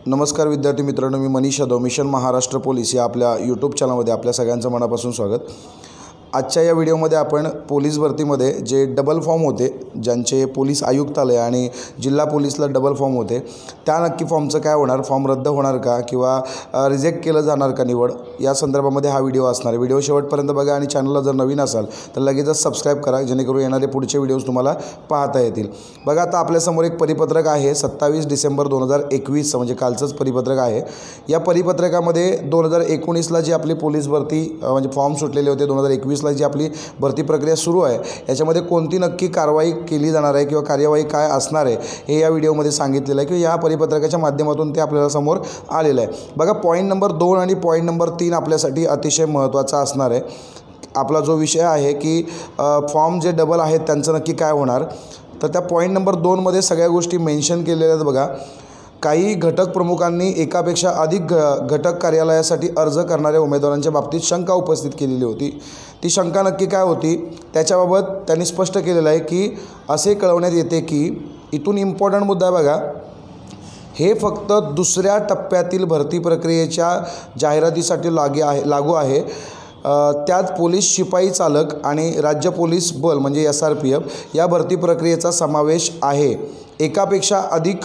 नमस्कार विद्यार्थी मित्रांनो, मी मनीष यादव, मिशन महाराष्ट्र पोलीस या आपल्या यूट्यूब चॅनलमध्ये आपल्या सगळ्यांचं मनापासून स्वागत। आजच्या या व्हिडिओमध्ये आपण पोलीस भरतीमध्ये जे डबल फॉर्म होते, ज्यांचे पोलीस आयुक्तालय आणि जिल्हा पोलीसला डबल फॉर्म होते, त्या नक्की फॉर्मचं काय होणार, फॉर्म रद्द होणार का किंवा रिजेक्ट केलं जाणार का निवड, या संदर्भामध्ये हा व्हिडिओ असणार आहे। व्हिडिओ शेवटपर्यंत बघा आणि चॅनलला जर नवीन असाल तर लगेचच सबस्क्राईब करा, जेणेकरून येणारे पुढचे व्हिडिओज तुम्हाला पाहता येतील। बघा, आता आपल्यासमोर एक परिपत्रक आहे 27 डिसेंबर 2021, म्हणजे कालचंच परिपत्रक आहे। या परिपत्रकामध्ये 2019ला जी आपली पोलीस भरती म्हणजे फॉर्म सुटलेले होते, 2021ला जी आपली भरती प्रक्रिया सुरू आहे, याच्यामध्ये कोणती नक्की कारवाई केली जाणार आहे किंवा कार्यवाही काय असणार आहे हे या व्हिडिओमध्ये सांगितलेलं आहे, की या परिपत्रकाच्या माध्यमातून ते आपल्याला समोर आलेलं आहे। बघा, पॉईंट नंबर 2 आणि पॉईंट नंबर 3 आपल्यासाठी अतिशय महत्त्वाचा असणार आहे। आपला जो विषय आहे की फॉर्म जे डबल आहेत त्यांचं नक्की काय होणार, तर त्या पॉईंट नंबर 2 मध्ये सगळ्या गोष्टी मेन्शन केलेल्या आहेत। बघा, काही घटक प्रमुखांनी एकापेक्षा अधिक घटक कार्यालयासाठी अर्ज करणाऱ्या उमेदवारांच्या बाबतीत शंका उपस्थित केलेली होती। ती शंका नक्की काय होती त्याच्याबाबत त्यांनी स्पष्ट केलेलं आहे की असे कळवण्यात येते की, इथून इम्पॉर्टंट मुद्दा आहे बघा, हे फक्त दुसऱ्या टप्प्यातील भरती प्रक्रियेच्या जाहिरातीसाठी लागू आहे। त्यात पोलीस शिपाई चालक आणि राज्य पोलीस बल म्हणजे SRPF या भरती प्रक्रियेचा समावेश आहे। एकापेक्षा अधिक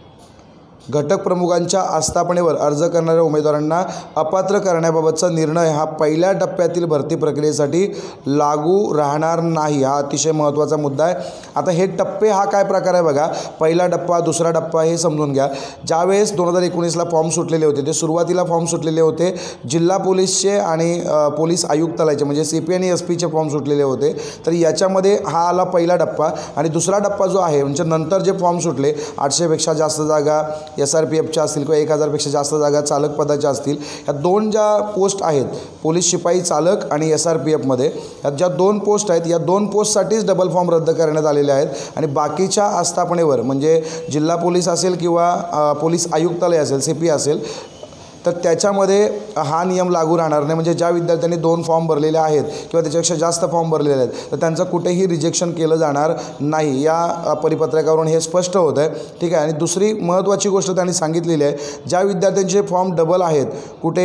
घटक प्रमुखांच्या आस्थापनेवर अर्ज करणाऱ्या उमेदवारांना अपात्र करण्याबाबतचा निर्णय हा पहिल्या टप्प्यातील भरती प्रक्रियेसाठी लागू राहणार नाही। हा अतिशय महत्त्वाचा मुद्दा आहे। आता हे टप्पे हा काय प्रकार आहे बघा, पहिला टप्पा, दुसरा टप्पा, हे समजून घ्या। ज्यावेळेस 2019ला फॉर्म सुटलेले होते, ते सुरुवातीला फॉर्म सुटलेले होते जिल्हा पोलीसचे आणि पोलीस आयुक्तालयाचे म्हणजे CP आणि SP फॉर्म सुटलेले होते। तर याच्यामध्ये हा आला पहिला टप्पा, आणि दुसरा टप्पा जो आहे म्हणजे नंतर जे फॉर्म सुटले, 800पेक्षा जास्त जागा SRPFच्या असतील किंवा 1000पेक्षा जास्त जागा चालक पदाच्या असतील, ह्या दोन ज्या पोस्ट आहेत पोलीस शिपाई चालक आणि SRPFमध्ये, ह्यात ज्या दोन पोस्ट आहेत, या दोन पोस्टसाठीच डबल फॉर्म रद्द करण्यात आलेले आहेत। आणि बाकीच्या आस्थापनेवर म्हणजे जिल्हा पोलीस असेल किंवा पोलीस आयुक्तालय असेल, CP असेल, तर त्याच्यामध्ये हा नियम लागू राहणार नाही। म्हणजे ज्या विद्यार्थ्यांनी 2 फॉर्म भरलेले आहेत किंवा त्याच्यापेक्षा जास्त फॉर्म भरलेले आहेत, तर त्यांचं कुठेही रिजेक्शन केलं जाणार नाही। या परिपत्रकावरून हे स्पष्ट होतं आहे, ठीक आहे। आणि दुसरी महत्त्वाची गोष्ट त्यांनी सांगितलेली आहे, ज्या विद्यार्थ्यांचे फॉर्म डबल आहेत कुठे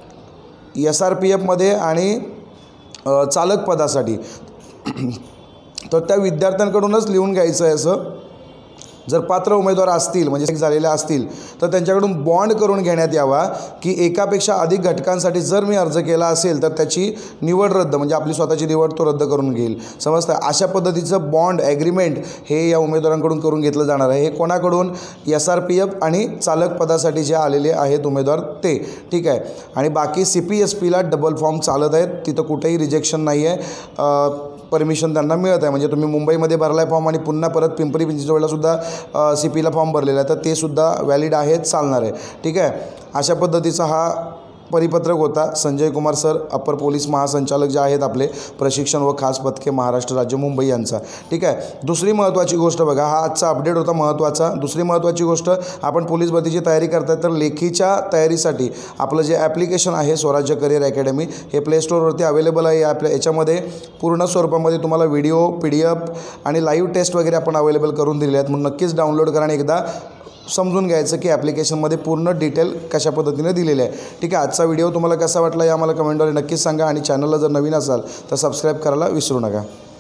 SRPFमध्ये आणि चालक पदासाठी, तर त्या विद्यार्थ्यांकडूनच लिहून घ्यायचं आहे असं। जर पात्र उमेदवार असतील म्हणजे झालेले असतील तर त्यांच्याकडून बॉन्ड करून घेण्यात यावा की एकापेक्षा अधिक घटकांसाठी जर मी अर्ज केला असेल तर त्याची निवड रद्द, म्हणजे आपली स्वतःची निवड तो रद्द करून घेईल, समजतं। अशा पद्धतीचं बॉन्ड ॲग्रीमेंट हे या उमेदवारांकडून करून घेतलं जाणार आहे। हे कोणाकडून? SRPF आणि चालक पदासाठी जे आलेले आहेत उमेदवार ते, ठीक आहे। आणि बाकी CP SPला डबल फॉर्म चालत आहेत, तिथं कुठेही रिजेक्शन नाही आहे, परमिशन त्यांना मिळत आहे। म्हणजे तुम्ही मुंबईमध्ये भरला आहे फॉर्म आणि पुन्हा परत पिंपरी चिंचवडला सुद्धा CPला फॉर्म भरलेला आहे, तर ते सुद्धा व्हॅलिड आहे, चालणार आहे, ठीक आहे। अशा पद्धतीचा हा परिपत्रक होता। संजय कुमार सर, अपर पोलीस महासंचालक जे आहेत आपले, प्रशिक्षण व खास पथके महाराष्ट्र राज्य मुंबई यांचा, ठीक आहे। दुसरी महत्त्वाची गोष्ट बघा, हा आजचा अपडेट होता महत्त्वाचा। दुसरी महत्त्वाची गोष्ट, आपण पोलीस भरतीची तयारी करताय तर लेखीच्या तयारीसाठी आपलं जे ॲप्लिकेशन आहे स्वराज्य करिअर अकॅडमी, हे प्ले स्टोअरवरती अवेलेबल आहे। याच्यामध्ये पूर्ण स्वरूपामध्ये तुम्हाला व्हिडिओ, PDF आणि लाईव्ह टेस्ट वगैरे आपण अवेलेबल करून दिलेले आहेत, म्हणून नक्कीच डाउनलोड करा आणि एकदा समजून घ्यायचं की ॲप्लिकेशनमध्ये पूर्ण डिटेल कशा पद्धतीने दिलेले आहे, ठीक आहे। आजचा व्हिडिओ तुम्हाला कसा वाटला हे आम्हाला कमेंटद्वारे नक्कीच सांगा, आणि चॅनलला जर नवीन असाल तर सबस्क्राईब करायला विसरू नका।